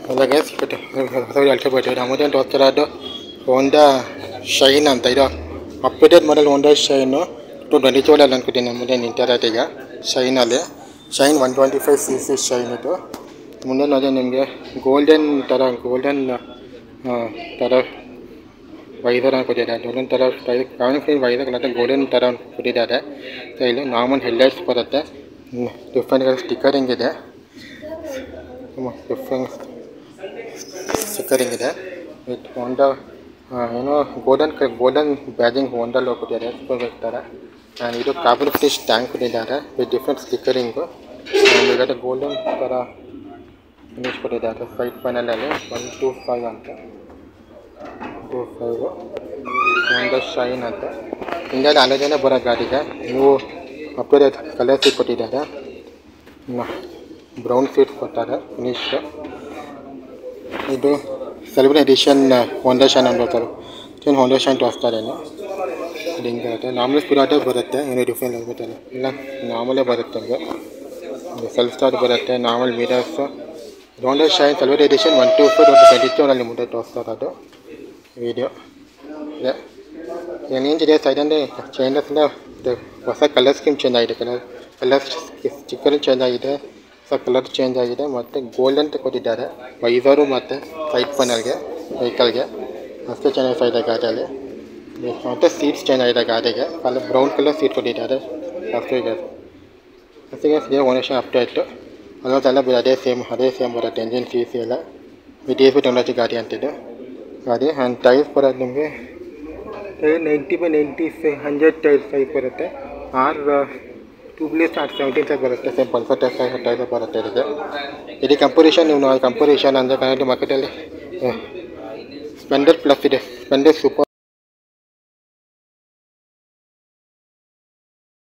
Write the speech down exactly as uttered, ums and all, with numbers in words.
Hello guys, sorry I'll tell you. I'm going to talk about Honda Shine ಅಂತ ಇದು update model Honda Shine two twenty two ಅಲ್ಲಿ ಅನ್ಕೋತೀನಿ ಮುಂದೆ ನಿಂತಿರೋದು ಈಗ ಶೈನ್ ಅಲ್ಲಿ Shine one twenty five C C Shine ಇದು ಮುಂದೆ ನೋಡಿ ನಿಮಗೆ ಗೋಲ್ಡನ್ ಥರ ಗೋಲ್ಡನ್ ಥರ ವೈಸರ್ ಕೊಟ್ಟಿದ್ದಾರೆ ಗೋಲ್ಡನ್ ಥರ ಕಾಣಿಸ್ತೀನಿ ವೈಸರ್ ಅಲ್ಲ ಗೋಲ್ಡನ್ ಥರ ಕೊಟ್ಟಿದ್ದಾರೆ ಸೊ ಇಲ್ಲಿ ನಾರ್ಮಲ್ ಹೆಡ್ಲೈಟ್ಸ್ ಬರುತ್ತೆ ಡಿಫ್ರೆಂಟ್ ಸ್ಟಿಕ್ಕರಿಂಗ್ ಇದೆ ಡಿಫ್ರೆಂಟ್ ಸ್ಟಿಕ್ಕರಿಂಗ್ ಇದೆ ವಿತ್ ಹೋಂಡಾ ಏನೋ ಗೋಲ್ಡನ್ ಗೋಲ್ಡನ್ ಬ್ಯಾಜಿಂಗ್ ಹೋಂಡಲ್ಲಿ ಹೋಗ್ಬಿಟ್ಟಿದ್ದಾರೆ ಥರ ಆ್ಯಂಡ್ ಇದು ಕಾರ್ಬನ್ ಫಿನಿಶ್ ಟ್ಯಾಂಕ್ ಕೊಟ್ಟಿದ್ದಾರೆ with different stickering and golden ಥರ ಫಿನಿಶ್ ಕೊಟ್ಟಿದ್ದಾರೆ ಸೈಡ್ ಪ್ಯಾನಲಲ್ಲಿ ಒನ್ ಟೂ ಫೈವ್ ಅಂತ ಟೂ ಫೈವು ಹೋಂಡಾ ಶೈನ್ ಅಂತ ಇಂಡಿಯಾದಲ್ಲಿ ಅಲ್ಲದೇನೆ ಬರೋ ಗಾಡಿಗೆ ನೀವು ಅಪ್ಡೇಟ್ ಕಲರ್ ಸೀಟ್ ಕೊಟ್ಟಿದ್ದಾರೆ ಬ್ರೌನ್ ಸೀಟ್ ಕೊಟ್ಟಾರೆ ಫಿನಿಶ್ ಇದು ಸೆಲೆಬ್ರೇಟ್ ಎಡಿಷನ್ ಹೋಂಡಾ ಶೈನ್ ಅನ್ಬೋತಾರೆ ಏನು ಹೋಂಡಾ ಶೈನ್ ತೋರಿಸ್ತಾರೇನು ಅದು ಹಿಂಗೆ ಇರುತ್ತೆ ನಾರ್ಮಲ್ ಸ್ಪಿರಾಟೇ ಬರುತ್ತೆ ಏನೋ ಡಿಫ್ರೆಂಟ್ ಆಗ್ಬಿಟ್ಟಲ್ಲ ಇಲ್ಲ ನಾರ್ಮಲೇ ಬರುತ್ತೆ ಅದು ಸೆಲ್ಫ್ ಸ್ಟಾರ್ಟ್ ಬರುತ್ತೆ normal meters Honda Shine celebrate edition one two four ಒಂದು ಟ್ವೆಂಟಿ ಟೂ ಅಲ್ಲಿ ಮುಂದೆ ತೋರಿಸ್ತಾರೆ ಅದು ವೀಡಿಯೋ ಇದೆ ಏನೇನಿದೆ ಸೈಡ್ ಅಂದರೆ ಚೇಂಜಸ್ಸಿಂದ ಹೊಸ ಕಲರ್ ಸ್ಕೀಮ್ ಚೇಂಜ್ ಆಗಿದೆ ಕಲರ್ ಕಲರ್ ಸ್ಟಿಕ್ಕರ್ ಚೇಂಜ್ ಆಗಿದೆ ಹೊಸ ಕಲರ್ ಚೇಂಜ್ ಆಗಿದೆ ಮತ್ತು ಗೋಲ್ಡನ್ ಕೊಟ್ಟಿದ್ದಾರೆ ವೈಸರು ಮತ್ತು ಸೈಡ್ ಪ್ಯಾನಲ್ಗೆ ವೆಹಿಕಲ್ಗೆ ಅಷ್ಟೇ ಚೆನ್ನಾಗಿದೆ ಗಾಡಿಯಲ್ಲಿ ಮತ್ತು ಸೀಟ್ಸ್ ಚೇಂಜ್ ಆಗಿದೆ ಗಾಡಿಗೆ ಕಲರ್ ಬ್ರೌನ್ ಕಲರ್ ಸೀಟ್ ಕೊಟ್ಟಿದ್ದಾರೆ ಅಷ್ಟು ಇದೆ ಅಷ್ಟಿಗೆ ಇದೇ ಓನರ್ಶನ್ ಅಪ್ಡೇಟು ಆಲ್ಮೋಸ್ಟ್ ಎಲ್ಲ ಅದೇ ಸೇಮ್ ಅದೇ ಸೇಮ್ ಬರುತ್ತೆ ಎಂಜಿನ್ ಸಿ ಸಿ ಎಲ್ಲ ವಿತ್ ಎ ಸಿ ಟೆಕ್ನಾಲಜಿ ಗಾಡಿ ಅಂತಿದ್ದು ಗಾಡಿ ಆ್ಯಂಡ್ ಟೈರ್ಸ್ ಬರೋದು ನಿಮಗೆ ninety by ninety five hundred tyres size ಬರುತ್ತೆ R tubeless R seventeen size ಬರುತ್ತೆ same Pulsar tyre size tyre ಬರುತ್ತೆ ಇದಕ್ಕೆ ಇದು ಕಂಪೋರಿಷನ್ ನೀವು ಕಂಪೋರಿಷನ್ ಅಂದರೆ ಕನ್ನಡ ಮಾರ್ಕೆಟಲ್ಲಿ ಸ್ಪೆಂಡರ್ ಪ್ಲಸ್ ಇದೆ ಸ್ಪೆಂಡರ್ ಸೂಪರ್